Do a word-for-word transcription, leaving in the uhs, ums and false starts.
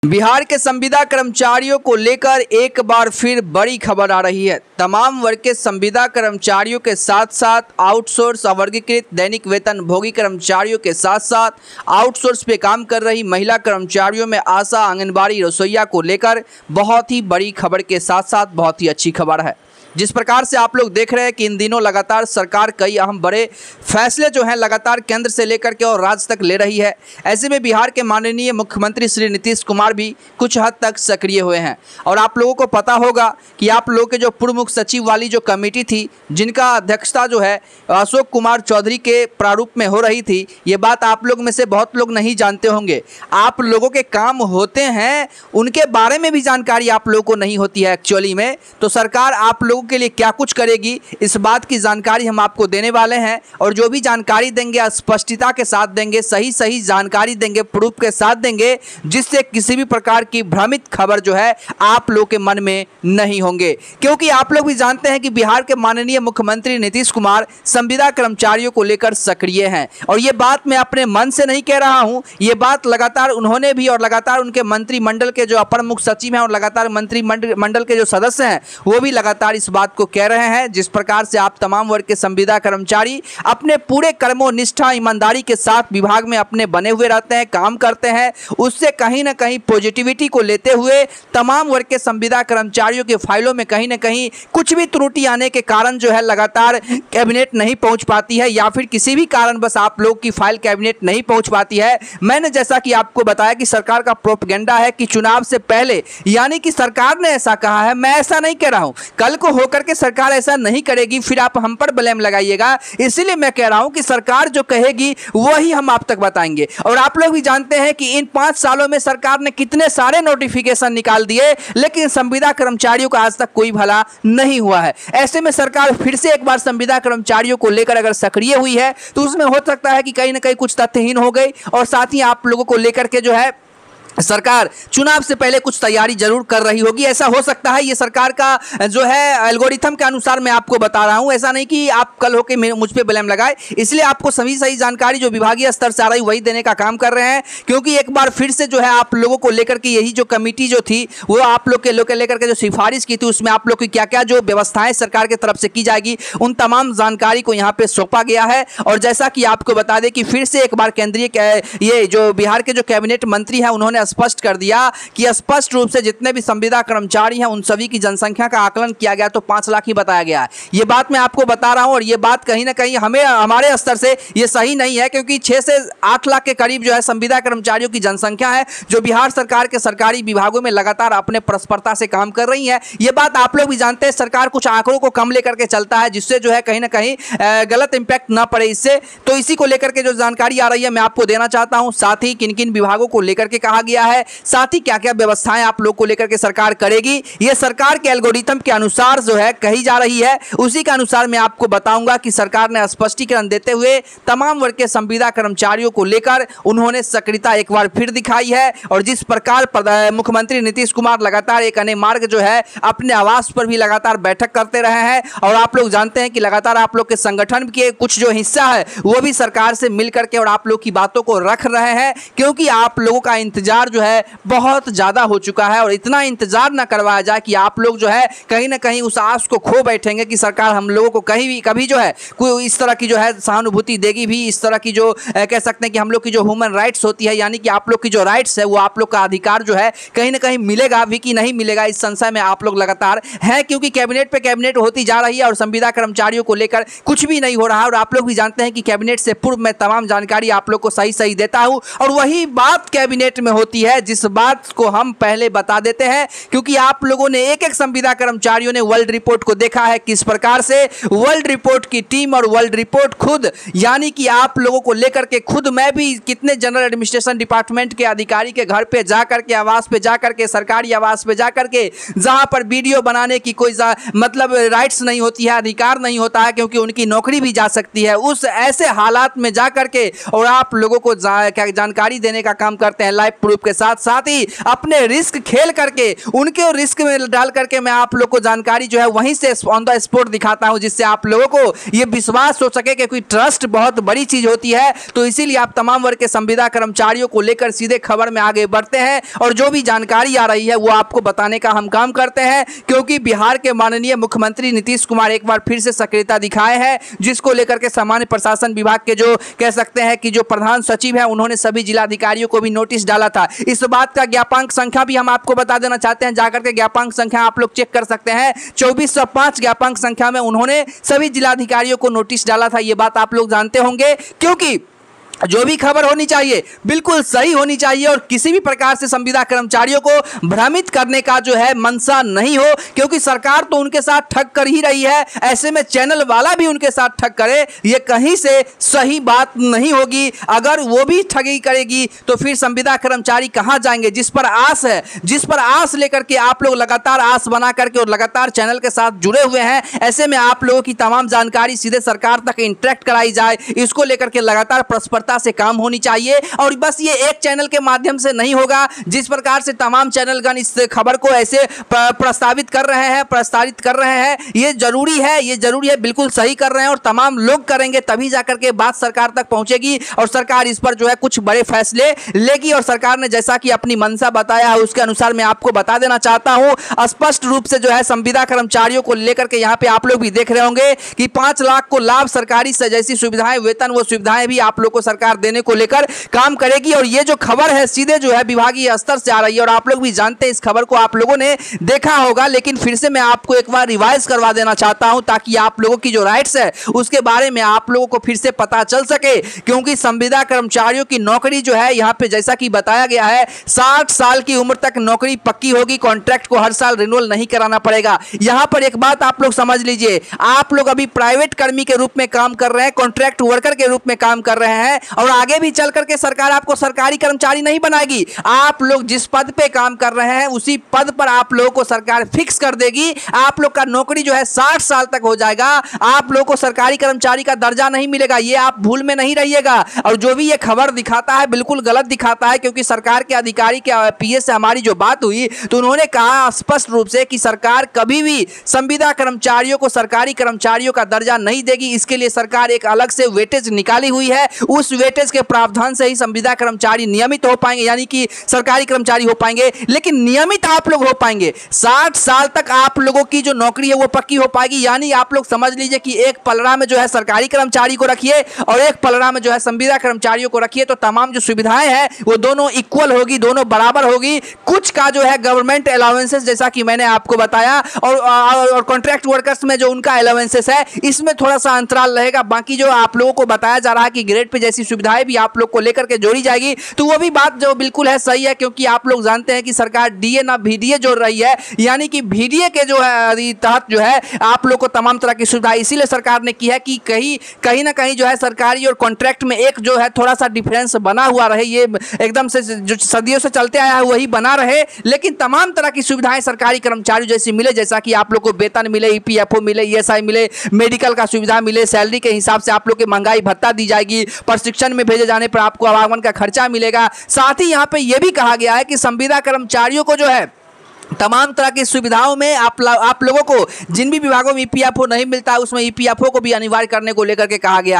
बिहार के संविदा कर्मचारियों को लेकर एक बार फिर बड़ी खबर आ रही है। तमाम वर्ग के संविदा कर्मचारियों के साथ साथ आउटसोर्स अवर्गीकृत दैनिक वेतन भोगी कर्मचारियों के साथ साथ आउटसोर्स पे काम कर रही महिला कर्मचारियों में आशा आंगनबाड़ी रसोइया को लेकर बहुत ही बड़ी खबर के साथ साथ बहुत ही अच्छी खबर है। जिस प्रकार से आप लोग देख रहे हैं कि इन दिनों लगातार सरकार कई अहम बड़े फैसले जो हैं लगातार केंद्र से लेकर के और राज्य तक ले रही है। ऐसे में बिहार के माननीय मुख्यमंत्री श्री नीतीश कुमार भी कुछ हद तक सक्रिय हुए हैं। और आप लोगों को पता होगा कि आप लोगों के जो पूर्व मुख्य सचिव वाली जो कमेटी थी, जिनका अध्यक्षता जो है अशोक कुमार चौधरी के प्रारूप में हो रही थी, ये बात आप लोग में से बहुत लोग नहीं जानते होंगे। आप लोगों के काम होते हैं, उनके बारे में भी जानकारी आप लोगों को नहीं होती है एक्चुअली में। तो सरकार आप लोगों के लिए क्या कुछ करेगी, इस बात की जानकारी हम आपको देने वाले हैं। और जो भी जानकारी देंगे स्पष्टता के साथ देंगे, सही सही जानकारी देंगे, प्रूफ के साथ देंगे, जिससे किसी भी प्रकार की भ्रमित खबर जो है आप लोग के मन में नहीं होंगे। क्योंकि आप लोग भी जानते हैं कि बिहार के माननीय मुख्यमंत्री नीतीश कुमार संविदा कर्मचारियों को लेकर सक्रिय हैं। और ये बात मैं अपने मन से नहीं कह रहा हूं, ये बात लगातार उन्होंने भी और लगातार उनके मंत्रिमंडल के जो अपर मुख्य सचिव हैं और लगातार मंत्रिमंडल के जो सदस्य हैं वो भी लगातार इस बात को कह रहे हैं। जिस प्रकार से आप तमाम वर्ग के संविदा कर्मचारी अपने पूरे कर्मों निष्ठा ईमानदारी के साथ विभाग में अपने बने हुए रहते हैं, काम करते हैं, उससे कहीं ना कहीं पॉजिटिविटी को लेते हुए तमाम वर्ग के संविदा कर्मचारियों के फाइलों में कहीं ना कहीं कुछ भी त्रुटि आने के कारण जो है लगातार कैबिनेट नहीं पहुंच पाती है, या फिर किसी भी कारण बस आप लोग की फाइल कैबिनेट नहीं पहुंच पाती है। मैंने जैसा कि आपको बताया कि सरकार का प्रोपेगेंडा है कि चुनाव से पहले, यानी कि सरकार ने ऐसा कहा है, मैं ऐसा नहीं कह रहा हूं, कल को होकर के सरकार ऐसा नहीं करेगी फिर आप हम पर ब्लेम लगाइएगा। इसीलिए मैं कह रहा हूं कि सरकार जो कहेगी वही हम आप तक बताएंगे। और आप लोग भी जानते हैं कि इन पांच सालों में सरकार ने कितने सारे नोटिफिकेशन निकाल दिए, लेकिन संविदा कर्मचारियों का आज तक कोई भला नहीं हुआ है। ऐसे में सरकार फिर से एक बार संविदा कर्मचारियों को लेकर अगर सक्रिय हुई है तो उसमें हो सकता है कि कहीं ना कहीं कुछ तथ्यहीन हो गई, और साथ ही आप लोगों को लेकर के जो है सरकार चुनाव से पहले कुछ तैयारी जरूर कर रही होगी। ऐसा हो सकता है, ये सरकार का जो है एल्गोरिथम के अनुसार मैं आपको बता रहा हूं, ऐसा नहीं कि आप कल होके मुझ पे ब्लेम लगाए। इसलिए आपको सभी सही जानकारी जो विभागीय स्तर से आ रही वही देने का काम कर रहे हैं। क्योंकि एक बार फिर से जो है आप लोगों को लेकर के यही जो कमेटी जो थी वो आप लोग के लोग लेकर के जो सिफारिश की थी, उसमें आप लोग की क्या क्या जो व्यवस्थाएं सरकार की तरफ से की जाएगी उन तमाम जानकारी को यहाँ पे सौंपा गया है। और जैसा कि आपको बता दें कि फिर से एक बार केंद्रीय ये जो बिहार के जो कैबिनेट मंत्री हैं उन्होंने स्पष्ट कर दिया कि स्पष्ट रूप से जितने भी संविदा कर्मचारी हैं उन सभी की जनसंख्या का आकलन किया गया तो पांच लाख ही बताया गया है। ये बात मैं आपको बता रहा हूं, और ये बात कहीं ना कहीं हमें हमारे स्तर से ये सही नहीं है, क्योंकि छह से आठ लाख के करीब जो है संविदा कर्मचारियों की जनसंख्या है जो बिहार सरकार के सरकारी विभागों में लगातार अपने परस्परता से काम कर रही है। ये बात आप लोग भी जानते हैं, सरकार कुछ आंकड़ों को कम लेकर के चलता है जिससे जो है कहीं ना कहीं गलत इंपैक्ट ना पड़े इससे। तो इसी को लेकर के जो जानकारी आ रही है मैं आपको देना चाहता हूं। साथ ही किन किन विभागों को लेकर के कहा गया है, साथ ही क्या क्या व्यवस्थाएं आप लोग को लेकर के सरकार करेगी, ये सरकार के एल्गोरिथम के अनुसार जो है कही जा रही है, उसी के अनुसार मैं आपको बताऊंगा कि सरकार ने स्पष्टीकरण देते हुए तमाम वर्ग के संविदा कर्मचारियों को लेकर उन्होंने सक्रियता एक बार फिर दिखाई है। और जिस प्रकार मुख्यमंत्री नीतीश कुमार लगातार एक अन्य मार्ग जो है अपने आवास पर भी लगातार बैठक करते रहे हैं, और आप लोग जानते हैं कि लगातार आप लोग के संगठन के कुछ जो हिस्सा है वो भी सरकार से मिल करके और आप लोग की बातों को रख रहे हैं, क्योंकि आप लोगों का इंतजार जो है बहुत ज्यादा हो चुका है। और इतना इंतजार ना करवाया जाए कि आप लोग जो है कहीं ना कहीं उस आस को खो बैठेंगे कि सरकार हम लोगों को कहीं भी कभी जो है कोई इस तरह की जो है सहानुभूति देगी भी, इस तरह की जो कह सकते हैं कि हम लोग की जो ह्यूमन राइट्स होती है, यानी कि आप लोग की जो राइट्स है वो आप लोग का अधिकार जो है कहीं ना कहीं मिलेगा भी कि नहीं मिलेगा, इस संशय में आप लोग लगातार हैं। क्योंकि कैबिनेट पे कैबिनेट होती जा रही है और संविदा कर्मचारियों को लेकर कुछ भी नहीं हो रहा है। और आप लोग भी जानते हैं कि कैबिनेट से पूर्व मैं तमाम जानकारी आप लोग को सही सही देता हूं, और वही बात कैबिनेट में होती है जिस बात को हम पहले बता देते हैं। क्योंकि आप लोगों ने एक एक संविदा कर्मचारियों ने वर्ल्ड रिपोर्ट को देखा है किस प्रकार से वर्ल्ड रिपोर्ट की टीम और वर्ल्ड रिपोर्ट खुद, यानी कि आप लोगों को लेकर के खुद मैं भी कितने जनरल एडमिनिस्ट्रेशन डिपार्टमेंट के अधिकारी के घर पे जाकर के, आवास पे जाकर के, सरकारी आवास पे जाकर के, जहां पर वीडियो बनाने की कोई मतलब राइट्स नहीं होती है, अधिकार नहीं होता है, क्योंकि उनकी नौकरी भी जा सकती है, उस ऐसे हालात में जाकर के और आप लोगों को जा, जानकारी देने का काम करते हैं, लाइव प्रूफ के साथ साथ ही अपने रिस्क खेल करके उनके रिस्क में डाल करके मैं आप लोग को जानकारी जो है वहीं से ऑन द स्पॉट दिखाता हूं, जिससे आप लोगों को यह विश्वास हो सके कि कोई ट्रस्ट बहुत बड़ी चीज होती है। तो इसीलिए आप तमाम वर्ग के संविदा कर्मचारियों को लेकर सीधे खबर में आगे बढ़ते हैं और जो भी जानकारी आ रही है वो आपको बताने का हम काम करते हैं, क्योंकि बिहार के माननीय मुख्यमंत्री नीतीश कुमार एक बार फिर से सक्रियता दिखाए हैं, जिसको लेकर के सामान्य प्रशासन विभाग के जो कह सकते हैं कि जो प्रधान सचिव है उन्होंने सभी जिलाधिकारियों को भी नोटिस डाला था। इस बात का ज्ञापांक संख्या भी हम आपको बता देना चाहते हैं, जाकर के ज्ञापांक संख्या आप लोग चेक कर सकते हैं। चौबीस सौ पांच ज्ञापांक संख्या में उन्होंने सभी जिलाधिकारियों को नोटिस डाला था। ये बात आप लोग जानते होंगे, क्योंकि जो भी खबर होनी चाहिए बिल्कुल सही होनी चाहिए और किसी भी प्रकार से संविदा कर्मचारियों को भ्रमित करने का जो है मंशा नहीं हो, क्योंकि सरकार तो उनके साथ ठग कर ही रही है। ऐसे में चैनल वाला भी उनके साथ ठग करे ये कहीं से सही बात नहीं होगी। अगर वो भी ठगी करेगी तो फिर संविदा कर्मचारी कहां जाएंगे, जिस पर आस है, जिस पर आस लेकर के आप लोग लगातार आस बना करके और लगातार चैनल के साथ जुड़े हुए हैं। ऐसे में आप लोगों की तमाम जानकारी सीधे सरकार तक इंटरेक्ट कराई जाए, इसको लेकर के लगातार परस्पर से काम होनी चाहिए। और बस ये एक चैनल के माध्यम से नहीं होगा, जिस प्रकार से तमाम चैनलगण इस खबर को ऐसे प्रस्तावित कर रहे हैं प्रस्तावित कर रहे हैं ये जरूरी है, ये जरूरी है, बिल्कुल सही कर रहे हैं और तमाम लोग करेंगे तभी जाकर के बात सरकार तक पहुंचेगी और सरकार इस पर जो है कुछ बड़े फैसले लेगी। और सरकार ने जैसा कि अपनी मंशा बताया है उसके अनुसार मैं आपको बता देना चाहता हूं, स्पष्ट रूप से जो है संविदा कर्मचारियों को लेकर के यहां पे आप लोग भी देख रहे होंगे कि पांच लाख को लाभ सरकारी से जैसी सुविधाएं वेतन वो सुविधाएं भी आप लोग को सरकार देने को लेकर काम करेगी। और ये जो खबर है सीधे जो है विभागीय स्तर से आ रही है और आप लोग भी जानते हैं, इस खबर को आप लोगों ने देखा होगा, लेकिन फिर से मैं आपको एक बार रिवाइज करवा देना चाहता हूं ताकि आप लोगों की जो राइट्स है उसके बारे में आप लोगों को फिर से पता चल सके। क्योंकि संविदा कर्मचारियों की नौकरी जो है यहां पे जैसा कि बताया गया है साठ साल की उम्र तक नौकरी पक्की होगी, कॉन्ट्रैक्ट को हर साल रिन्यूअल नहीं कराना पड़ेगा। यहां पर एक बात आप लोग समझ लीजिए, आप लोग अभी प्राइवेट कर्मी के रूप में काम कर रहे हैं, कॉन्ट्रैक्ट वर्कर के रूप में काम कर रहे हैं और आगे भी चल करके सरकार आपको सरकारी कर्मचारी नहीं बनाएगी। आप लोग जिस पद पे काम कर रहे हैं उसी पद पर आप लोगों को सरकार फिक्स कर देगी। आप लोग का नौकरी जो है साठ साल तक हो जाएगा, आप लोगों को सरकारी कर्मचारी का दर्जा नहीं मिलेगा, ये आप भूल में नहीं रहिएगा। और जो भी ये खबर दिखाता है बिल्कुल गलत दिखाता है, क्योंकि सरकार के अधिकारी के पीए से हमारी जो बात हुई तो उन्होंने कहा स्पष्ट रूप से कि सरकार कभी भी संविदा कर्मचारियों को सरकारी कर्मचारियों का दर्जा नहीं देगी। इसके लिए सरकार एक अलग से वेटेज निकाली हुई है, उस वेटेज के प्रावधान से ही संविदा कर्मचारी नियमित हो पाएंगे, यानी कि सरकारी कर्मचारी हो पाएंगे। लेकिन नियमित आप लोग हो पाएंगे, साठ साल तक आप लोगों की जो नौकरी है वो पक्की हो पाएगी। यानी आप लोग समझ लीजिए कि एक पलड़ा में जो है सरकारी कर्मचारी को रखिए और एक पलड़ा में जो है संविदा कर्मचारियों को रखिए, तो तमाम जो सुविधाएं हैं वो दोनों इक्वल होगी, दोनों बराबर होगी। कुछ का जो है गवर्नमेंट अलाउंसेस जैसा कि मैंने आपको बताया और और कॉन्ट्रैक्ट वर्कर्स में जो उनका अलाउंसेस है इसमें थोड़ा सा अंतराल रहेगा। बाकी जो आप लोगों को बताया जा रहा है कि ग्रेड पे जैसी सुविधाएं भी आप लोग को लेकर के जोड़ी जाएगी, तो वो भी बात जो बिल्कुल है सही है, क्योंकि आप लोग जानते हैं कि सरकार डीए ना वीडीए जोड़ रही है, यानी कि वीडीए के जो है तहत जो है आप लोग को तमाम तरह की सुविधा इसीलिए सरकार ने की है कि कहीं कहीं ना कहीं जो है सरकारी और कॉन्ट्रैक्ट में एक जो है थोड़ा सा डिफरेंस बना हुआ रहे, ये एकदम से जो सदियों से चलते आया है वही बना रहे, लेकिन तमाम तरह की सुविधाएं सरकारी कर्मचारी जैसी मिले, जैसा कि आप लोग को वेतन मिले, ईपीएफओ मिले, ईएसआई मिले, मेडिकल का सुविधा मिले, सैलरी के हिसाब से आप लोग के महंगाई भत्ता दी जाएगी, प्रशिक्षण में भेजे जाने पर आपको आवागमन का खर्चा मिलेगा। साथ ही यहाँ पे यह भी कहा गया है कि संविदा कर्मचारियों को जो है तमाम तरह की सुविधाओं में आप आप लोगों को जिन भी विभागों में ईपीएफओ नहीं मिलता है उसमें ईपीएफओ को भी अनिवार्य करने को लेकर के कहा गया।